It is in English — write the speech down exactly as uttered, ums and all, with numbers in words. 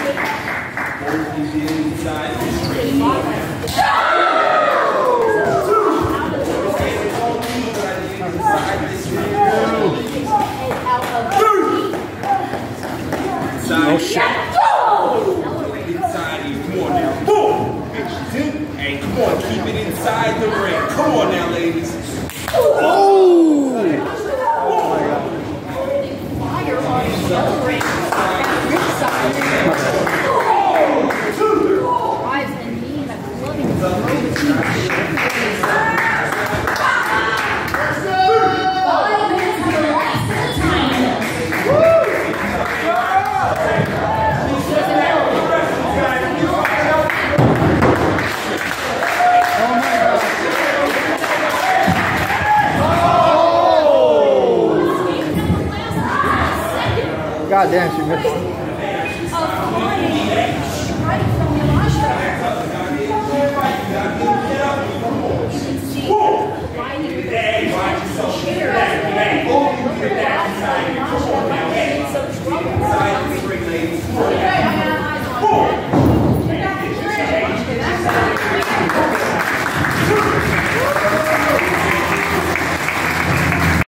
Oh shit. Inside you. Come on now. Boom! Hey, come on, keep it inside the ring. Come on now, ladies. Oh! Oh my god. God damn, she missed.